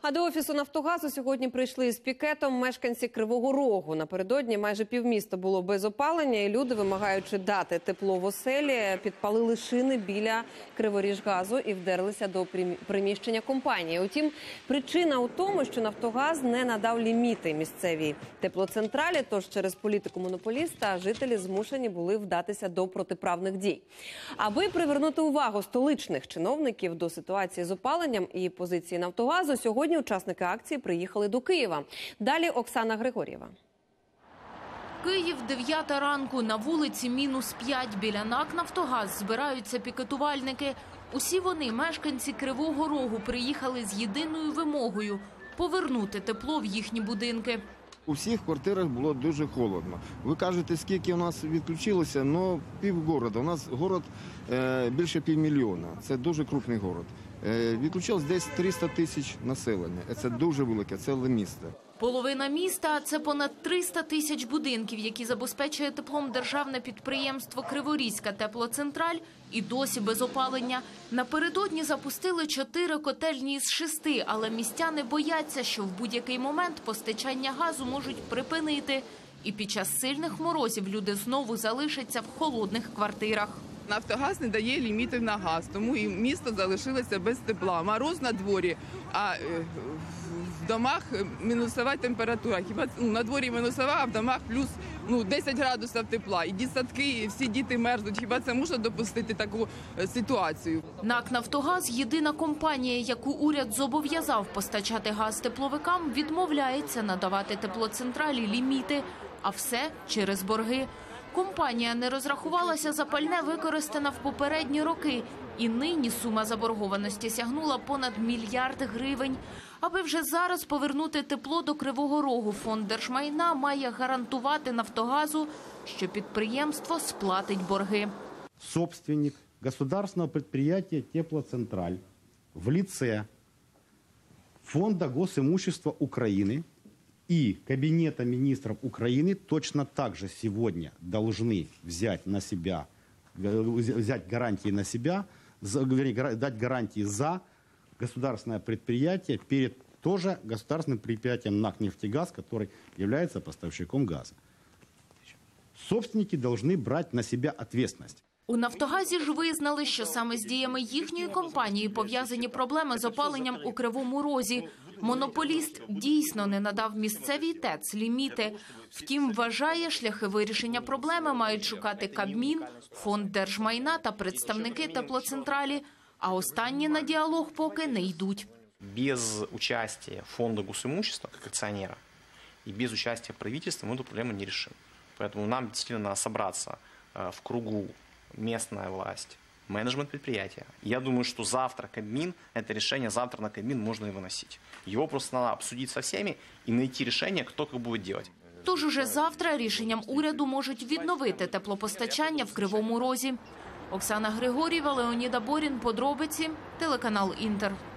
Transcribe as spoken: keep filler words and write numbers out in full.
А до офісу «Нафтогазу» сьогодні прийшли з пікетом мешканці Кривого Рогу. Напередодні майже півміста було без опалення, і люди, вимагаючи дати тепло в оселі, підпалили шини біля Криворіжгазу і вдерлися до приміщення компанії. Утім, причина у тому, що «Нафтогаз» не надав ліміти місцевій теплоцентралі, тож через політику монополіста жителі змушені були вдатися до протиправних дій. Аби привернути увагу столичних чиновників до ситуації з опаленням і позиції «Нафтогазу», сьогодні учасники акції приїхали до Києва. Далі Оксана Григорєва. Київ, дев'ята ранку, на вулиці мінус п'ять. Біля НАК «Нафтогаз» збираються пікетувальники. Усі вони, мешканці Кривого Рогу, приїхали з єдиною вимогою – повернути тепло в їхні будинки. У всіх квартирах було дуже холодно. Ви кажете, скільки у нас відключилося? Ну, півгорода. У нас город е, більше півмільйона. Це дуже крупний город. Е, відключилось десь триста тисяч населення. Це дуже велике, ціле місто. Половина міста – це понад триста тисяч будинків, які забезпечує теплом державне підприємство «Криворізька теплоцентраль», і досі без опалення. Напередодні запустили чотири котельні із шести, але містяни бояться, що в будь-який момент постачання газу можуть припинити. І під час сильних морозів люди знову залишаться в холодних квартирах. «Нафтогаз» не дає лімітів на газ, тому і місто залишилося без тепла. Мороз на дворі, а в домах мінусова температура. Хіба ну, на дворі мінусова, а в домах плюс ну, десять градусів тепла. І дитсадки, і всі діти мерзнуть. Хіба це можна допустити таку ситуацію? НАК «Нафтогаз» – єдина компанія, яку уряд зобов'язав постачати газ тепловикам, відмовляється надавати теплоцентралі ліміти. А все через борги. Компанія не розрахувалася за пальне, використане в попередні роки. І нині сума заборгованості сягнула понад мільярд гривень. Аби вже зараз повернути тепло до Кривого Рогу, фонд держмайна має гарантувати «Нафтогазу», що підприємство сплатить борги. Собственник государственного предприятия «Теплоцентраль» в лице Фонда госимущества Украины и Кабинета министров Украины точно так же сегодня должны взять на себя, взять гарантии на себя, дать гарантии за государственное предприятие перед тоже государственным предприятием НАК «Нефтегаз», который является поставщиком газа. Собственники должны брать на себя ответственность. У «Нафтогазі» ж визнали, що саме з діями їхньої компанії пов'язані проблеми з опаленням у Кривому Розі. Монополіст дійсно не надав місцевій ТЕЦ ліміти. Втім, вважає, шляхи вирішення проблеми мають шукати Кабмін, фонд держмайна та представники теплоцентралі. А останні на діалог поки не йдуть. Без участия фонда госимущества как акционера и без участия правительства мы эту проблему не решим. Поэтому нам действительно надо собраться в кругу местная власть, менеджмент предприятия. Я думаю, что завтра Кабмин, это решение завтра на Кабмин можно и выносить. Его просто надо обсудить со всеми и найти решение, кто как будет делать. Тож уже завтра рішенням уряду можуть відновити теплопостачання в Кривому Розі. Оксана Григорєва, Леонід Аборін, подробиці, телеканал «Інтер».